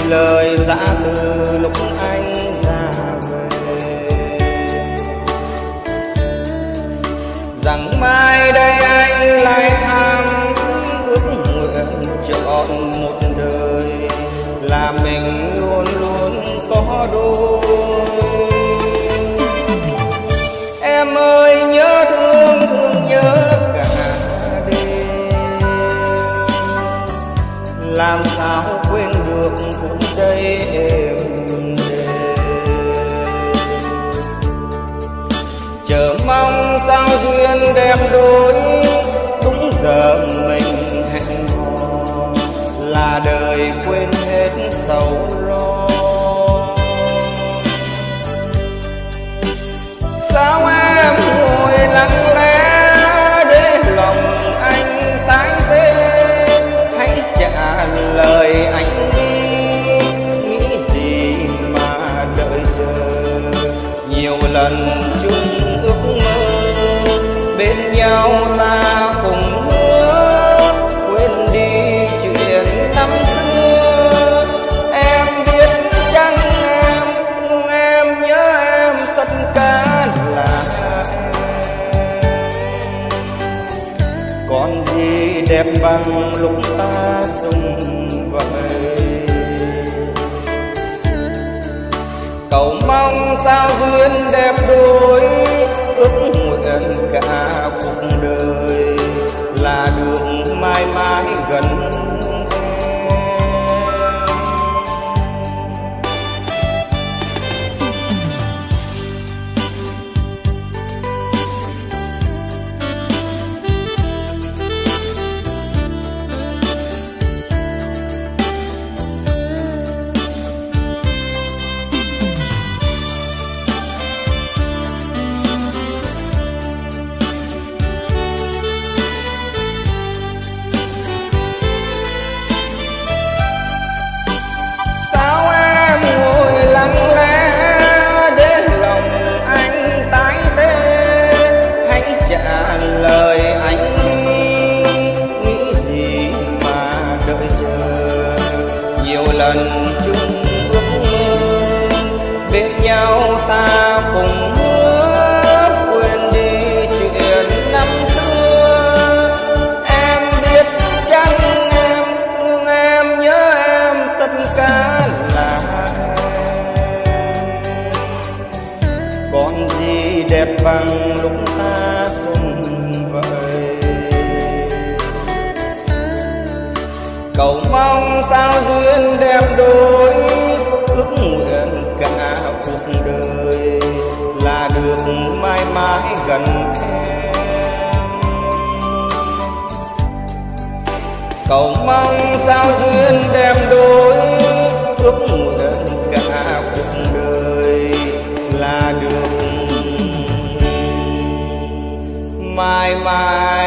lời giã từ lúc anh ra về, rằng mai đây anh lại thăm ước nguyện trọn một đời, là mình luôn luôn có đôi. Em ơi nhớ thương thương nhớ cả đêm, làm sao quên được phút giây êm đềm. Chờ mong sao duyên đẹp đôi, đúng giờ mình hẹn hò, là đời quên hết sầu lo. Sao em ngồi lặng lẽ để lòng anh tái tê, hãy trả lời anh đi, nghĩ gì mà đợi chờ. Nhiều lần chung ước mơ bên nhau ta cùng hứa, quên đi chuyện năm xưa. Em biết chăng em thương em nhớ em, tất cả là em. Còn gì đẹp bằng lúc ta xung vầy, cầu mong sao duyên đẹp đôi, ước nguyện cả cuộc đời là được mãi mãi gần em. Lời anh đi, nghĩ gì mà đợi chờ. Nhiều lần chung ước mơ bên nhau ta cùng hứa, quên đi chuyện năm xưa. Em biết chăng em thương em nhớ em, tất cả là em. Còn gì đẹp bằng lúc ta cầu mong sao duyên đẹp đôi, ước nguyện cả cuộc đời là được mãi mãi gần em. Cầu mong sao duyên đẹp đôi, ước nguyện cả cuộc đời là được mãi mãi